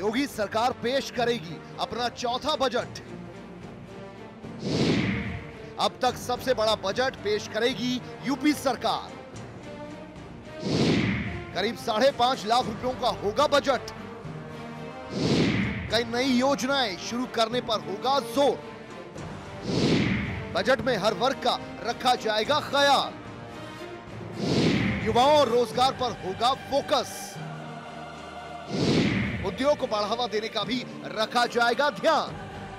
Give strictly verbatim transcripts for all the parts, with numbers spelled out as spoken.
योगी सरकार पेश करेगी अपना चौथा बजट। अब तक सबसे बड़ा बजट पेश करेगी यूपी सरकार। करीब साढ़े पांच लाख रुपयों का होगा बजट। कई नई योजनाएं शुरू करने पर होगा जोर। बजट में हर वर्ग का रखा जाएगा ख्याल। युवाओं और रोजगार पर होगा फोकस। उद्योग को बढ़ावा देने का भी रखा जाएगा ध्यान।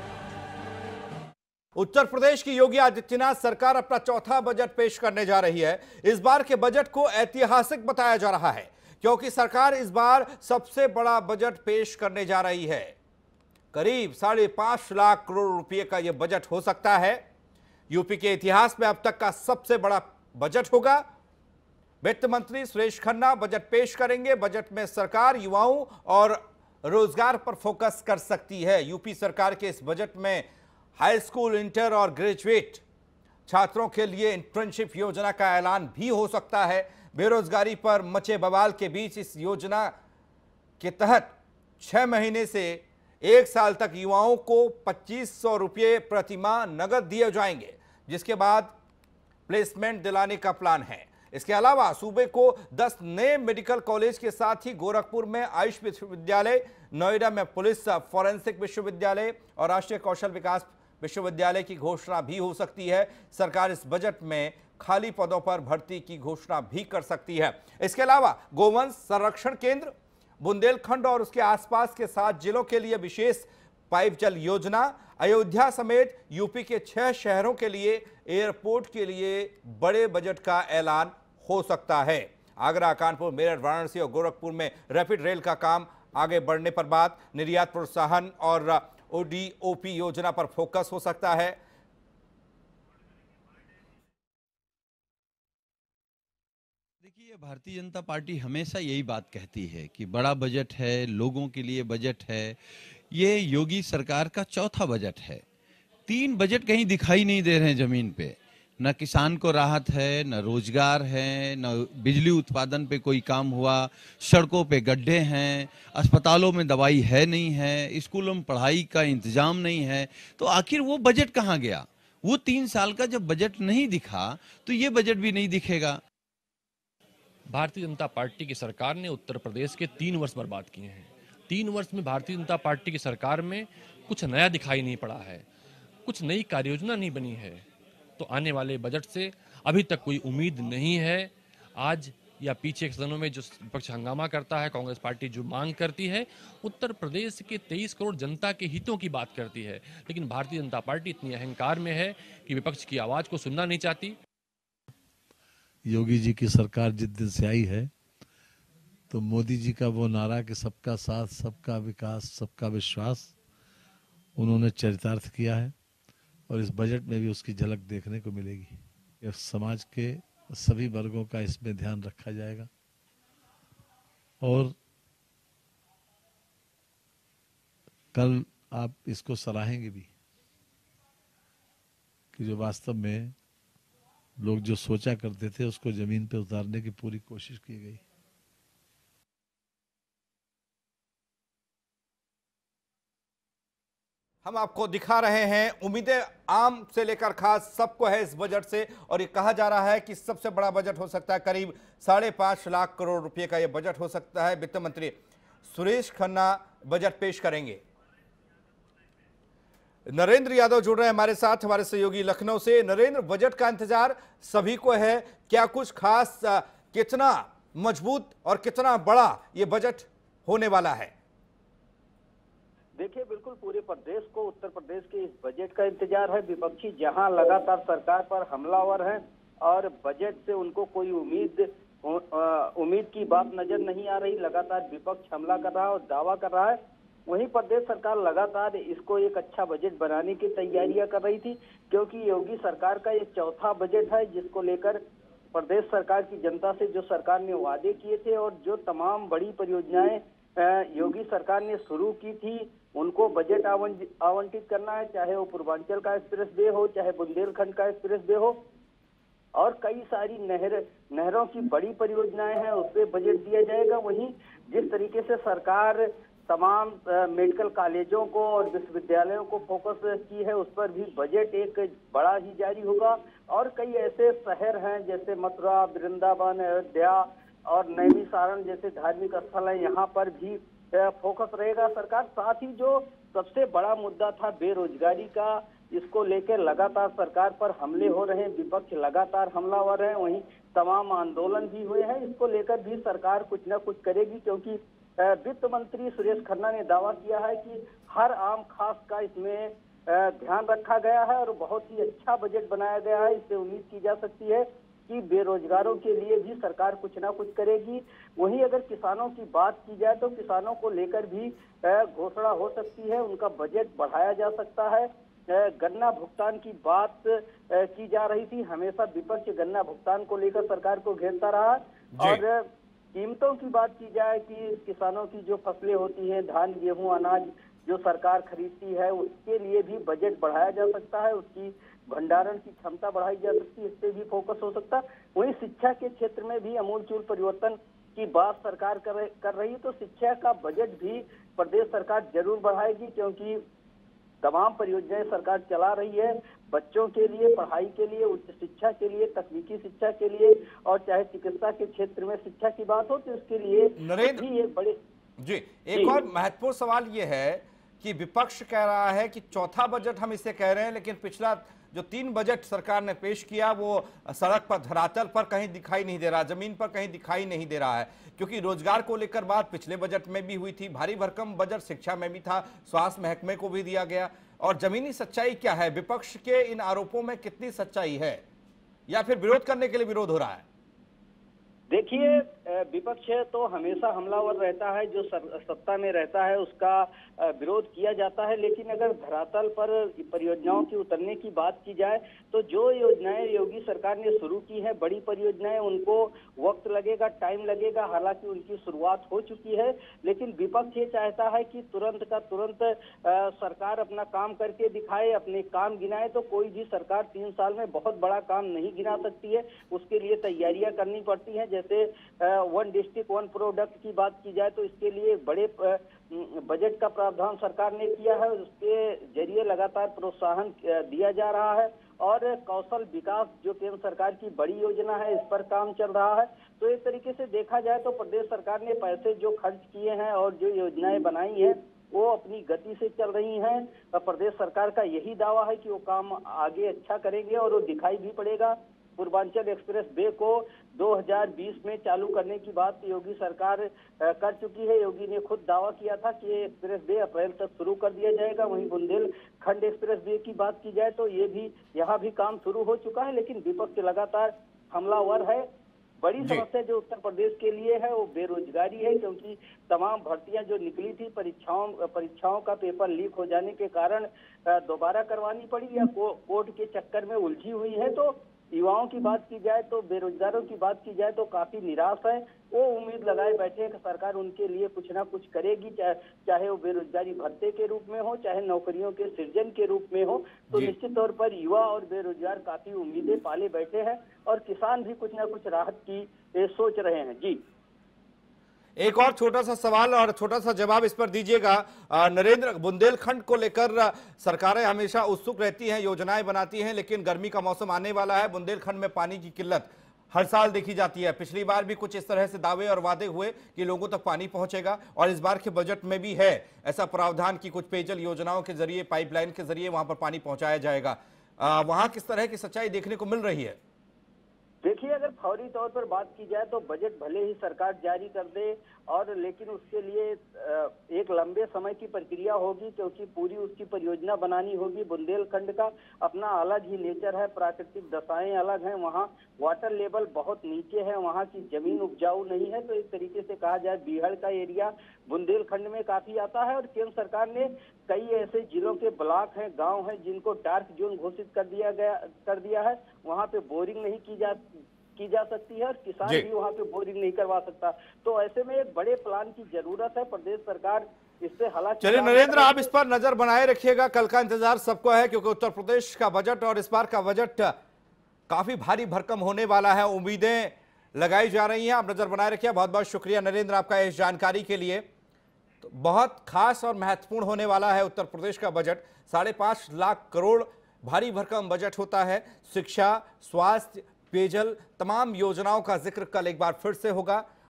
उत्तर प्रदेश की योगी आदित्यनाथ सरकार अपना चौथा बजट पेश करने जा रही है। इस बार के बजट को ऐतिहासिक बताया जा रहा है क्योंकि सरकार इस बार सबसे बड़ा बजट पेश करने जा रही है। करीब साढ़े पांच लाख करोड़ रुपए का यह बजट हो सकता है। यूपी के इतिहास में अब तक का सबसे बड़ा बजट होगा। वित्त मंत्री सुरेश खन्ना बजट पेश करेंगे। बजट में सरकार युवाओं और रोजगार पर फोकस कर सकती है। यूपी सरकार के इस बजट में हाई स्कूल, इंटर और ग्रेजुएट छात्रों के लिए इंटर्नशिप योजना का ऐलान भी हो सकता है। बेरोजगारी पर मचे बवाल के बीच इस योजना के तहत छह महीने से एक साल तक युवाओं को पच्चीस सौ रुपये प्रति माह नगद दिए जाएंगे, जिसके बाद प्लेसमेंट दिलाने का प्लान है। इसके अलावा सूबे को दस नए मेडिकल कॉलेज के साथ ही गोरखपुर में आयुष विश्वविद्यालय, नोएडा में पुलिस फॉरेंसिक विश्वविद्यालय और राष्ट्रीय कौशल विकास विश्वविद्यालय की घोषणा भी हो सकती है। सरकार इस बजट में खाली पदों पर भर्ती की घोषणा भी कर सकती है। इसके अलावा गोवंश संरक्षण केंद्र, बुंदेलखंड और उसके आसपास के सात जिलों के लिए विशेष पाइप जल योजना, अयोध्या समेत यूपी के छह शहरों के लिए एयरपोर्ट के लिए बड़े बजट का ऐलान हो सकता है। आगरा, कानपुर, मेरठ, वाराणसी और गोरखपुर में रैपिड रेल का काम आगे बढ़ने पर बात, निर्यात प्रोत्साहन और ओडीओपी योजना पर फोकस हो सकता है। देखिए, भारतीय जनता पार्टी हमेशा यही बात कहती है कि बड़ा बजट है, लोगों के लिए बजट है। ये योगी सरकार का चौथा बजट है। तीन बजट कहीं दिखाई नहीं दे रहे हैं जमीन पे। न किसान को राहत है, न रोजगार है, न बिजली उत्पादन पे कोई काम हुआ, सड़कों पे गड्ढे हैं, अस्पतालों में दवाई है नहीं है, स्कूलों में पढ़ाई का इंतजाम नहीं है। तो आखिर वो बजट कहाँ गया? वो तीन साल का जब बजट नहीं दिखा तो ये बजट भी नहीं दिखेगा। भारतीय जनता पार्टी की सरकार ने उत्तर प्रदेश के तीन वर्ष बर्बाद किए हैं। तीन वर्ष में भारतीय जनता पार्टी की सरकार में कुछ नया दिखाई नहीं पड़ा है, कुछ नई कार्ययोजना नहीं बनी है। तो आने वाले बजट से अभी तक कोई उम्मीद नहीं है। आज या पीछे के सदनों में जो विपक्ष हंगामा करता है, कांग्रेस पार्टी जो मांग करती है, उत्तर प्रदेश के तेईस करोड़ जनता के हितों की बात करती है। लेकिन भारतीय जनता पार्टी इतनी अहंकार में है कि विपक्ष की आवाज को सुनना नहीं चाहती। योगी जी की सरकार जिस दिन से आई है तो मोदी जी का वो नारा कि सबका साथ, सबका विकास, सबका विश्वास, उन्होंने चरितार्थ किया है और इस बजट में भी उसकी झलक देखने को मिलेगी। यह समाज के सभी वर्गों का इसमें ध्यान रखा जाएगा और कल आप इसको सराहेंगे भी कि जो वास्तव में लोग जो सोचा करते थे उसको जमीन पे उतारने की पूरी कोशिश की गई। हम आपको दिखा रहे हैं, उम्मीदें आम से लेकर खास सबको है इस बजट से और ये कहा जा रहा है कि सबसे बड़ा बजट हो सकता है। करीब साढ़े पांच लाख करोड़ रुपए का यह बजट हो सकता है। वित्त मंत्री सुरेश खन्ना बजट पेश करेंगे। नरेंद्र यादव जुड़ रहे हैं हमारे साथ, हमारे सहयोगी लखनऊ से। नरेंद्र, बजट का इंतजार सभी को है, क्या कुछ खास, कितना मजबूत और कितना बड़ा ये बजट होने वाला है? देखिए, बिल्कुल पूरे प्रदेश को उत्तर प्रदेश के इस बजट का इंतजार है। विपक्षी जहां लगातार सरकार पर हमलावर हैं और बजट से उनको कोई उम्मीद उम्मीद की बात नजर नहीं आ रही, लगातार विपक्ष हमला कर रहा है और दावा कर रहा है, वहीं प्रदेश सरकार लगातार इसको एक अच्छा बजट बनाने की तैयारियां कर रही थी, क्योंकि योगी सरकार का ये चौथा बजट है जिसको लेकर प्रदेश सरकार की जनता से जो सरकार ने वादे किए थे और जो तमाम बड़ी परियोजनाएं योगी सरकार ने शुरू की थी उनको बजट आवंटित करना है, चाहे वो पूर्वांचल का एक्सप्रेस वे हो, चाहे बुंदेलखंड का एक्सप्रेस वे हो और कई सारी नहर नहरों की बड़ी परियोजनाएं हैं, उस पर बजट दिया जाएगा। वहीं जिस तरीके से सरकार तमाम मेडिकल कॉलेजों को और विश्वविद्यालयों को फोकस की है, उस पर भी बजट एक बड़ा ही जारी होगा। और कई ऐसे शहर हैं जैसे मथुरा, वृंदावन, अयोध्या और नैमिषारण जैसे धार्मिक स्थल हैं, यहाँ पर भी फोकस रहेगा सरकार। साथ ही जो सबसे बड़ा मुद्दा था बेरोजगारी का, इसको लेकर लगातार सरकार पर हमले हो रहे हैं, विपक्ष लगातार हमलावर है, वहीं तमाम आंदोलन भी हुए हैं, इसको लेकर भी सरकार कुछ न कुछ करेगी। क्योंकि वित्त मंत्री सुरेश खन्ना ने दावा किया है कि हर आम खास का इसमें ध्यान रखा गया है और बहुत ही अच्छा बजट बनाया गया है। इससे उम्मीद की जा सकती है कि बेरोजगारों के लिए भी सरकार कुछ ना कुछ करेगी। वहीं अगर किसानों की बात की जाए तो किसानों को लेकर भी घोषणा हो सकती है, उनका बजट बढ़ाया जा सकता है। गन्ना भुगतान की बात की जा रही थी, हमेशा विपक्ष गन्ना भुगतान को लेकर सरकार को घेरता रहा। और कीमतों की बात की जाए कि किसानों की जो फसलें होती हैं, धान, गेहूं, अनाज जो सरकार खरीदती है, उसके लिए भी बजट बढ़ाया जा सकता है, उसकी भंडारण की क्षमता बढ़ाई जा सकती है, इस पे भी फोकस हो सकता है। वहीं शिक्षा के क्षेत्र में भी अमूलचूल परिवर्तन की बात सरकार कर, कर रही है, तो शिक्षा का बजट भी प्रदेश सरकार जरूर बढ़ाएगी। क्योंकि तमाम परियोजनाएं सरकार चला रही है बच्चों के लिए, पढ़ाई के लिए, उच्च शिक्षा के लिए, तकनीकी शिक्षा के लिए, और चाहे चिकित्सा के क्षेत्र में शिक्षा की बात हो तो इसके लिए नरेंद्र भी एक बड़े जी एक और महत्वपूर्ण सवाल ये है कि विपक्ष कह रहा है कि चौथा बजट हम इसे कह रहे हैं, लेकिन पिछला जो तीन बजट सरकार ने पेश किया वो सड़क पर, धरातल पर कहीं दिखाई नहीं दे रहा, जमीन पर कहीं दिखाई नहीं दे रहा है। क्योंकि रोजगार को लेकर बात पिछले बजट में भी हुई थी, भारी भरकम बजट शिक्षा में भी था, स्वास्थ्य महकमे को भी दिया गया। और जमीनी सच्चाई क्या है? विपक्ष के इन आरोपों में कितनी सच्चाई है, या फिर विरोध करने के लिए विरोध हो रहा है? देखिए, विपक्ष तो हमेशा हमलावर रहता है, जो सत्ता में रहता है उसका विरोध किया जाता है। लेकिन अगर धरातल पर परियोजनाओं की उतरने की बात की जाए तो जो योजनाएं योगी सरकार ने शुरू की है, बड़ी परियोजनाएं, उनको वक्त लगेगा, टाइम लगेगा। हालांकि उनकी शुरुआत हो चुकी है, लेकिन विपक्ष ये चाहता है कि तुरंत का तुरंत आ, सरकार अपना काम करके दिखाए, अपने काम गिनाए। तो कोई भी सरकार तीन साल में बहुत बड़ा काम नहीं गिना सकती है, उसके लिए तैयारियां करनी पड़ती हैं। जैसे वन डिस्ट्रिक्ट वन प्रोडक्ट की बात की जाए तो इसके लिए बड़े बजट का प्रावधान सरकार ने किया है, उसके जरिए लगातार प्रोत्साहन दिया जा रहा है। और कौशल विकास जो केंद्र सरकार की बड़ी योजना है, इस पर काम चल रहा है। तो एक तरीके से देखा जाए तो प्रदेश सरकार ने पैसे जो खर्च किए हैं और जो योजनाएं बनाई हैं वो अपनी गति से चल रही हैं। प्रदेश सरकार का यही दावा है कि वो काम आगे अच्छा करेंगे और वो दिखाई भी पड़ेगा। पूर्वांचल एक्सप्रेस वे को दो हज़ार बीस में चालू करने की बात योगी सरकार कर चुकी है। योगी ने खुद दावा किया था कि ये एक्सप्रेस वे अप्रैल तक शुरू कर दिया जाएगा। वहीं बुंदेलखंड एक्सप्रेस वे की बात की जाए तो ये भी यहाँ भी काम शुरू हो चुका है, लेकिन विपक्ष लगातार हमलावर है। बड़ी समस्या जो उत्तर प्रदेश के लिए है वो बेरोजगारी है, क्योंकि तमाम भर्तियां जो निकली थी, परीक्षाओं परीक्षाओं का पेपर लीक हो जाने के कारण दोबारा करवानी पड़ी या को, कोर्ट के चक्कर में उलझी हुई है। तो युवाओं की बात की जाए तो, बेरोजगारों की बात की जाए तो काफी निराश है। वो उम्मीद लगाए बैठे हैं कि सरकार उनके लिए कुछ ना कुछ करेगी, चाहे चाहे वो बेरोजगारी भत्ते के रूप में हो, चाहे नौकरियों के सृजन के रूप में हो। तो निश्चित तौर पर युवा और बेरोजगार काफी उम्मीदें पाले बैठे हैं और किसान भी कुछ ना कुछ राहत की सोच रहे हैं। जी एक और छोटा सा सवाल और छोटा सा जवाब इस पर दीजिएगा नरेंद्र। बुंदेलखंड को लेकर सरकारें हमेशा उत्सुक रहती हैं, योजनाएं बनाती हैं, लेकिन गर्मी का मौसम आने वाला है, बुंदेलखंड में पानी की किल्लत हर साल देखी जाती है। पिछली बार भी कुछ इस तरह से दावे और वादे हुए कि लोगों तक पानी पहुंचेगा, और इस बार के बजट में भी है ऐसा प्रावधान कि कुछ पेयजल योजनाओं के जरिए, पाइपलाइन के जरिए वहां पर पानी पहुंचाया जाएगा। वहां किस तरह की सच्चाई देखने को मिल रही है? देखिए, अगर फौरी तौर पर बात की जाए तो बजट भले ही सरकार जारी कर दे, और लेकिन उसके लिए एक लंबे समय की प्रक्रिया होगी, क्योंकि पूरी उसकी परियोजना बनानी होगी। बुंदेलखंड का अपना अलग ही नेचर है, प्राकृतिक दशाएं अलग हैं, वहाँ वाटर लेवल बहुत नीचे है, वहाँ की जमीन उपजाऊ नहीं है। तो एक तरीके से कहा जाए बीहड़ का एरिया बुंदेलखंड में काफी आता है। और केंद्र सरकार ने कई ऐसे जिलों के ब्लॉक हैं, गाँव हैं, जिनको डार्क जोन घोषित कर दिया गया कर दिया है। वहाँ पे बोरिंग नहीं की जा की जा सकती है और किसान भी वहाँ पे बोरिंग नहीं करवा सकता। तो ऐसे में एक बड़े प्लान की जरूरत है। प्रदेश सरकार इससे हालांकि चलिए नरेंद्र, आप इस पर नजर बनाए रखिएगा। कल का इंतजार सबको है, क्योंकि उत्तर प्रदेश का बजट और इस बार का बजट काफी भारी भरकम होने वाला है। उम्मीदें लगाई जा रही हैं, आप नजर बनाए रखिए। बहुत बहुत शुक्रिया नरेंद्र आपका इस जानकारी के लिए। तो बहुत खास और महत्वपूर्ण होने वाला है उत्तर प्रदेश का बजट। साढ़े पांच लाख करोड़ भारी भरकम बजट होता है। शिक्षा, स्वास्थ्य, पेयजल, तमाम योजनाओं का जिक्र कल एक बार फिर से होगा।